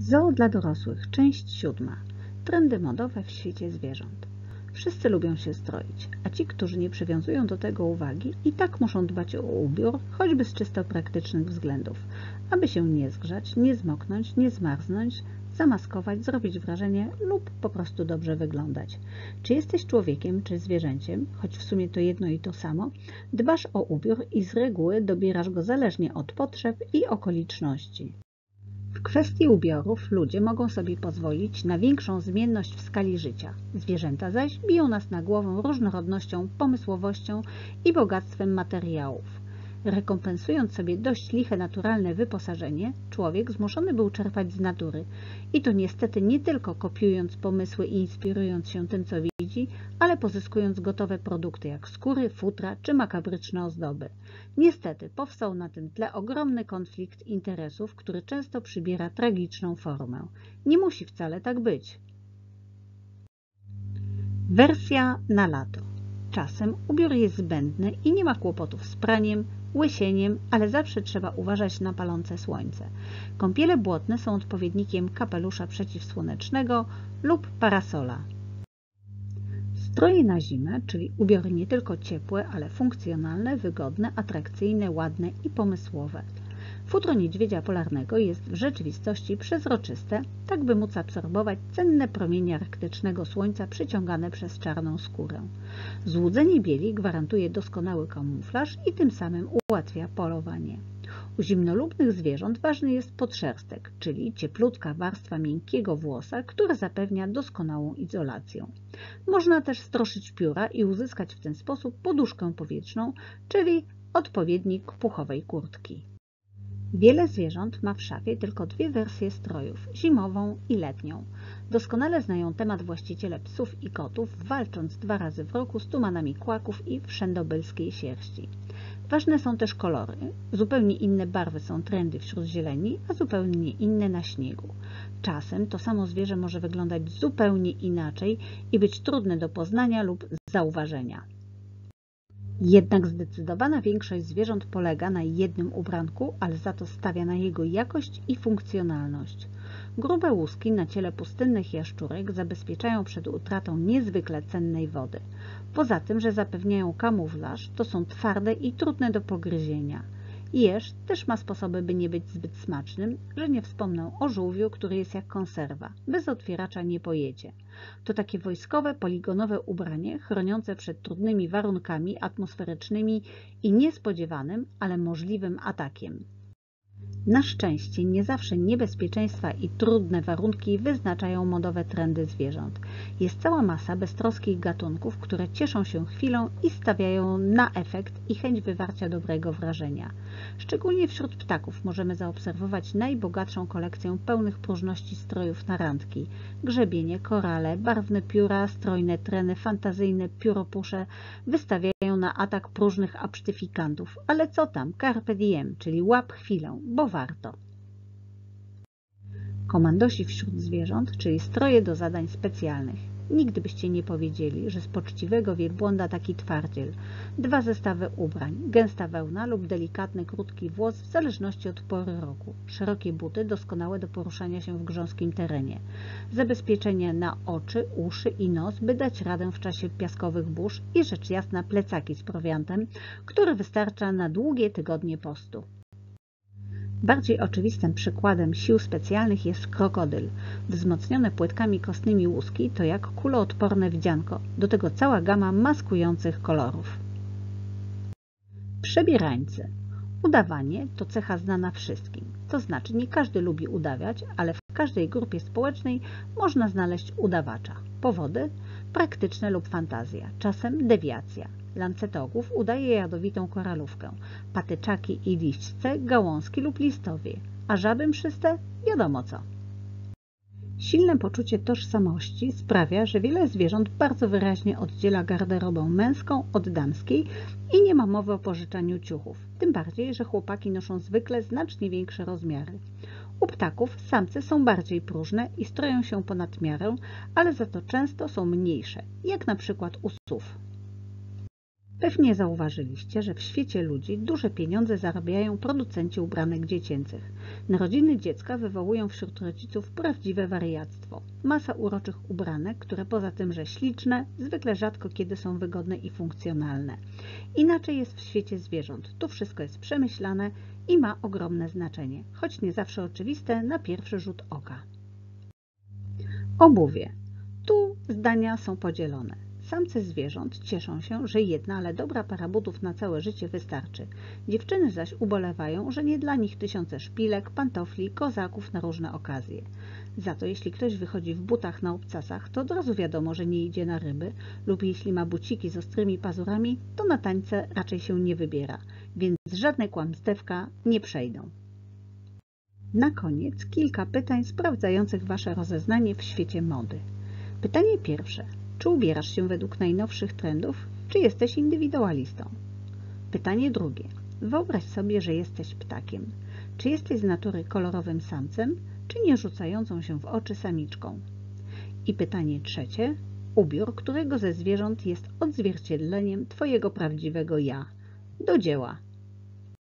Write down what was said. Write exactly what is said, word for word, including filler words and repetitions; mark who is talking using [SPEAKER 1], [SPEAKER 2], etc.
[SPEAKER 1] Zoo dla dorosłych, część siódma. Trendy modowe w świecie zwierząt. Wszyscy lubią się stroić, a ci, którzy nie przywiązują do tego uwagi, i tak muszą dbać o ubiór, choćby z czysto praktycznych względów, aby się nie zgrzać, nie zmoknąć, nie zmarznąć, zamaskować, zrobić wrażenie lub po prostu dobrze wyglądać. Czy jesteś człowiekiem, czy zwierzęciem, choć w sumie to jedno i to samo, dbasz o ubiór i z reguły dobierasz go zależnie od potrzeb i okoliczności. W kwestii ubiorów ludzie mogą sobie pozwolić na większą zmienność w skali życia. Zwierzęta zaś biją nas na głowę różnorodnością, pomysłowością i bogactwem materiałów. Rekompensując sobie dość liche naturalne wyposażenie, człowiek zmuszony był czerpać z natury. I to niestety nie tylko kopiując pomysły i inspirując się tym, co widzi, ale pozyskując gotowe produkty jak skóry, futra czy makabryczne ozdoby. Niestety powstał na tym tle ogromny konflikt interesów, który często przybiera tragiczną formę. Nie musi wcale tak być. Wersja na lato. Czasem ubiór jest zbędny i nie ma kłopotów z praniem, łysieniem, ale zawsze trzeba uważać na palące słońce. Kąpiele błotne są odpowiednikiem kapelusza przeciwsłonecznego lub parasola. Stroje na zimę, czyli ubiory nie tylko ciepłe, ale funkcjonalne, wygodne, atrakcyjne, ładne i pomysłowe. Futro niedźwiedzia polarnego jest w rzeczywistości przezroczyste, tak by móc absorbować cenne promienie arktycznego słońca przyciągane przez czarną skórę. Złudzenie bieli gwarantuje doskonały kamuflaż i tym samym ułatwia polowanie. U zimnolubnych zwierząt ważny jest podszerstek, czyli cieplutka warstwa miękkiego włosa, która zapewnia doskonałą izolację. Można też stroszyć pióra i uzyskać w ten sposób poduszkę powietrzną, czyli odpowiednik puchowej kurtki. Wiele zwierząt ma w szafie tylko dwie wersje strojów, zimową i letnią. Doskonale znają temat właściciele psów i kotów, walcząc dwa razy w roku z tumanami kłaków i wszędobylskiej sierści. Ważne są też kolory. Zupełnie inne barwy są trendy wśród zieleni, a zupełnie inne na śniegu. Czasem to samo zwierzę może wyglądać zupełnie inaczej i być trudne do poznania lub zauważenia. Jednak zdecydowana większość zwierząt polega na jednym ubranku, ale za to stawia na jego jakość i funkcjonalność. Grube łuski na ciele pustynnych jaszczurek zabezpieczają przed utratą niezwykle cennej wody. Poza tym, że zapewniają kamuflaż, to są twarde i trudne do pogryzienia. Jeż też ma sposoby, by nie być zbyt smacznym, że nie wspomnę o żółwiu, który jest jak konserwa. Bez otwieracza nie pojecie. To takie wojskowe, poligonowe ubranie chroniące przed trudnymi warunkami atmosferycznymi i niespodziewanym, ale możliwym atakiem. Na szczęście nie zawsze niebezpieczeństwa i trudne warunki wyznaczają modowe trendy zwierząt. Jest cała masa beztroskich gatunków, które cieszą się chwilą i stawiają na efekt i chęć wywarcia dobrego wrażenia. Szczególnie wśród ptaków możemy zaobserwować najbogatszą kolekcję pełnych próżności strojów na randki. Grzebienie, korale, barwne pióra, strojne treny, fantazyjne pióropusze wystawiają na atak próżnych absztyfikantów. Ale co tam, carpe diem, czyli łap chwilę, bo warto. Komandosi wśród zwierząt, czyli stroje do zadań specjalnych. Nigdy byście nie powiedzieli, że z poczciwego wielbłąda taki twardziel. Dwa zestawy ubrań, gęsta wełna lub delikatny, krótki włos w zależności od pory roku. Szerokie buty doskonałe do poruszania się w grząskim terenie. Zabezpieczenie na oczy, uszy i nos, by dać radę w czasie piaskowych burz i rzecz jasna plecaki z prowiantem, który wystarcza na długie tygodnie postu. Bardziej oczywistym przykładem sił specjalnych jest krokodyl. Wzmocnione płytkami kostnymi łuski to jak kuloodporne wdzianko, do tego cała gama maskujących kolorów. Przebierańcy. Udawanie to cecha znana wszystkim. To znaczy nie każdy lubi udawiać, ale w każdej grupie społecznej można znaleźć udawacza. Powody? Praktyczne lub fantazja, czasem dewiacja. Lancetogów udaje jadowitą koralówkę, patyczaki i liśćce gałązki lub listowie, a żaby mszyste wiadomo co. Silne poczucie tożsamości sprawia, że wiele zwierząt bardzo wyraźnie oddziela garderobę męską od damskiej i nie ma mowy o pożyczaniu ciuchów, tym bardziej, że chłopaki noszą zwykle znacznie większe rozmiary. U ptaków samce są bardziej próżne i stroją się ponad miarę, ale za to często są mniejsze, jak na przykład u sów. Pewnie zauważyliście, że w świecie ludzi duże pieniądze zarabiają producenci ubranek dziecięcych. Narodziny dziecka wywołują wśród rodziców prawdziwe wariactwo. Masa uroczych ubranek, które poza tym, że śliczne, zwykle rzadko kiedy są wygodne i funkcjonalne. Inaczej jest w świecie zwierząt. Tu wszystko jest przemyślane i ma ogromne znaczenie, choć nie zawsze oczywiste na pierwszy rzut oka. Obuwie. Tu zdania są podzielone. Samce zwierząt cieszą się, że jedna, ale dobra para butów na całe życie wystarczy. Dziewczyny zaś ubolewają, że nie dla nich tysiące szpilek, pantofli, kozaków na różne okazje. Za to jeśli ktoś wychodzi w butach na obcasach, to od razu wiadomo, że nie idzie na ryby, lub jeśli ma buciki z ostrymi pazurami, to na tańce raczej się nie wybiera, więc żadne kłamstewka nie przejdą. Na koniec kilka pytań sprawdzających Wasze rozeznanie w świecie mody. Pytanie pierwsze. Czy ubierasz się według najnowszych trendów, czy jesteś indywidualistą? Pytanie drugie. Wyobraź sobie, że jesteś ptakiem. Czy jesteś z natury kolorowym samcem, czy nie rzucającą się w oczy samiczką? I pytanie trzecie. Ubiór, którego ze zwierząt jest odzwierciedleniem Twojego prawdziwego ja. Do dzieła!